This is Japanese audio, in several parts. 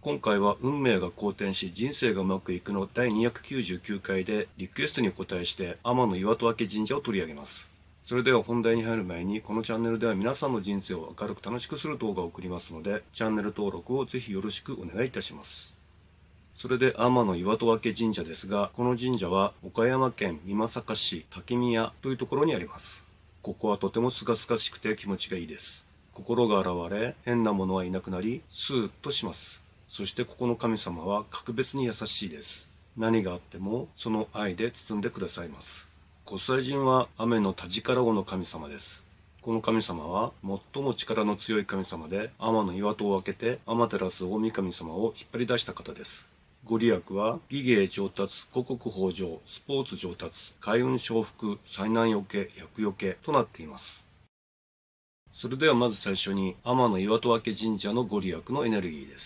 今回は運命が好転し人生がうまくいくの第299回でリクエストにお答えして天岩戸明神社を取り上げます。それでは本題に入る前に、このチャンネルでは皆さんの人生を明るく楽しくする動画を送りますので、チャンネル登録をぜひよろしくお願いいたします。それで天岩戸明神社ですが、この神社は岡山県美作市滝宮というところにあります。ここはとても清々しくて気持ちがいいです。心が現れ、変なものはいなくなり、スーッとします。そしてここの神様は格別に優しいです。何があってもその愛で包んでくださいます。御祭神は雨の田力王の神様です。この神様は最も力の強い神様で、天の岩戸を開けて天照大神様を引っ張り出した方です。ご利益は技芸上達、五穀豊穣、スポーツ上達、開運承福、災難よけ、厄よけとなっています。それではまず最初に天の岩戸明神社のご利益のエネルギーです。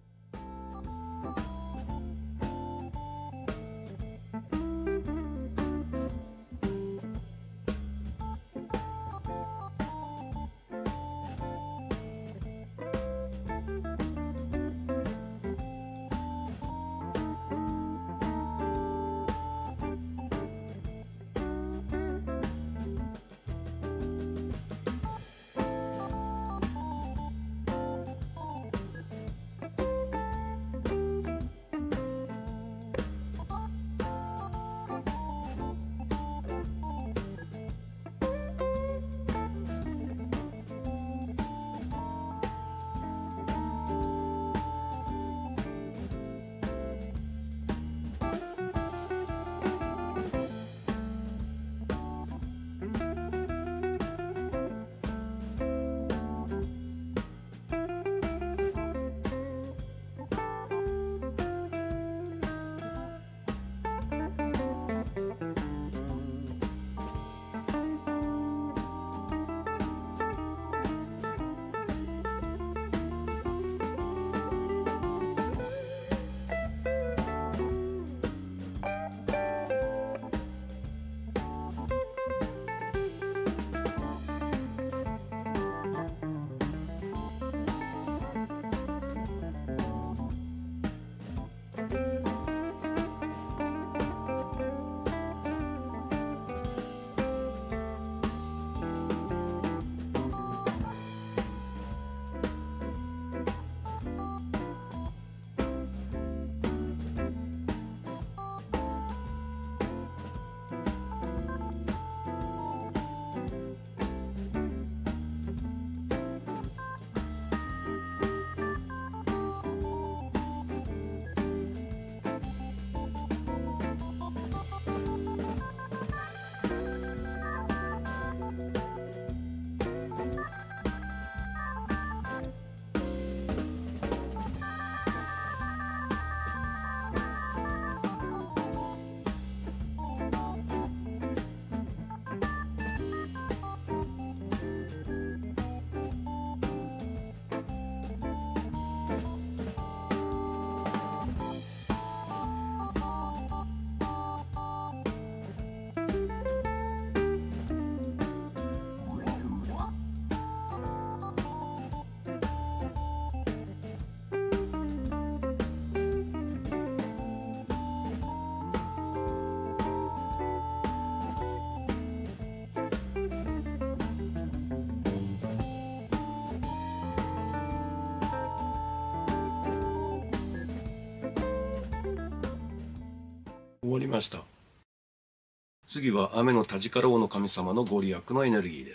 終わりました。次は雨の田力王の神様のご利益のエネルギーです。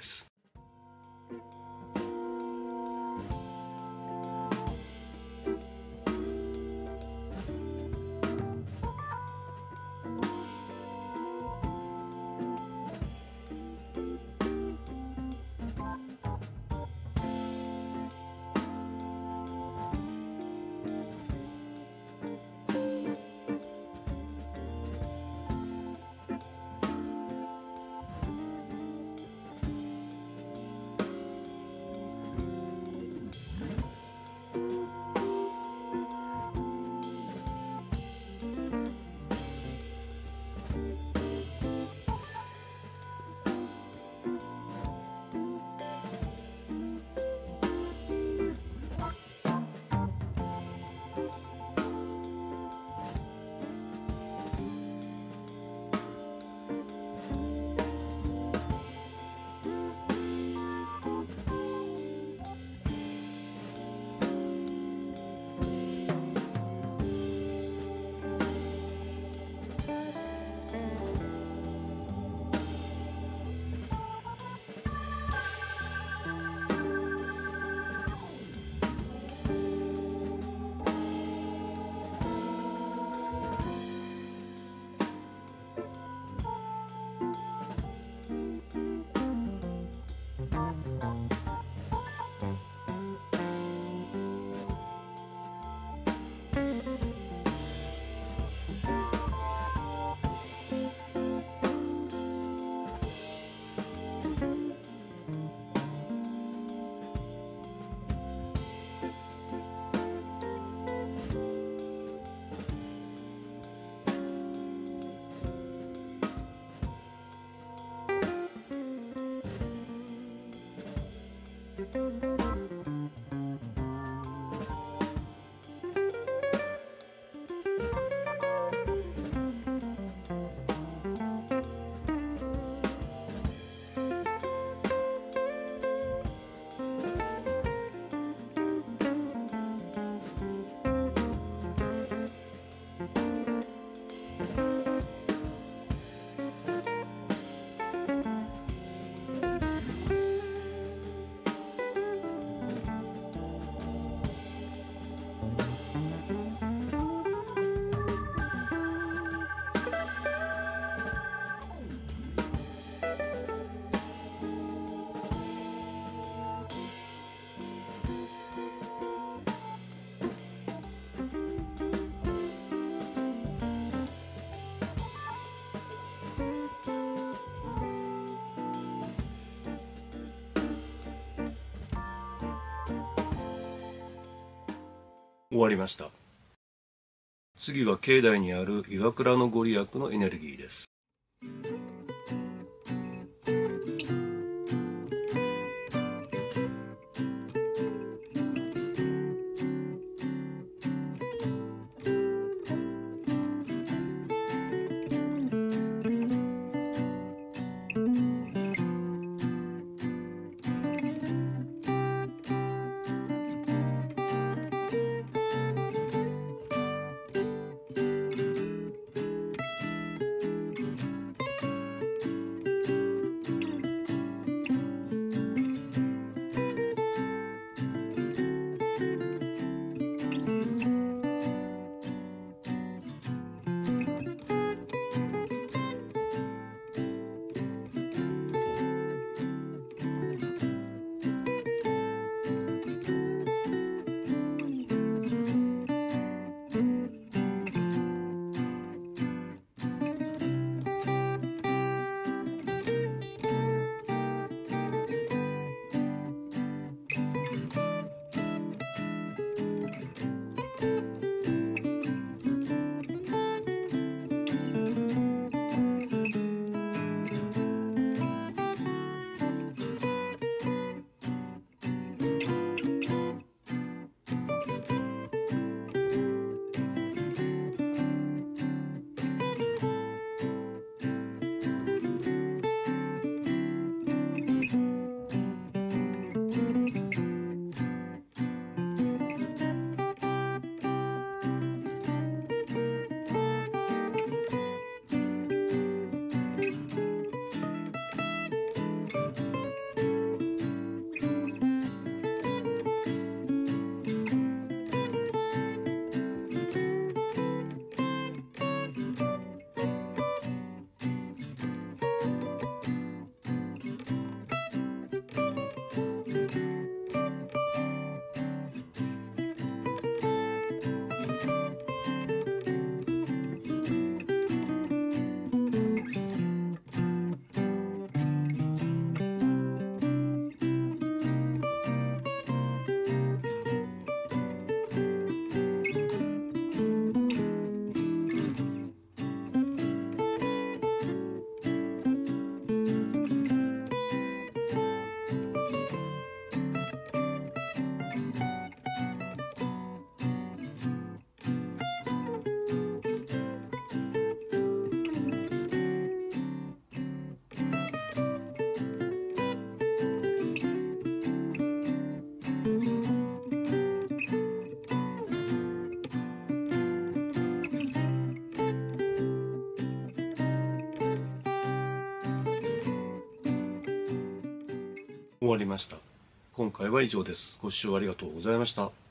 終わりました。次は境内にある岩倉のご利益のエネルギーです。終わりました。今回は以上です。ご視聴ありがとうございました。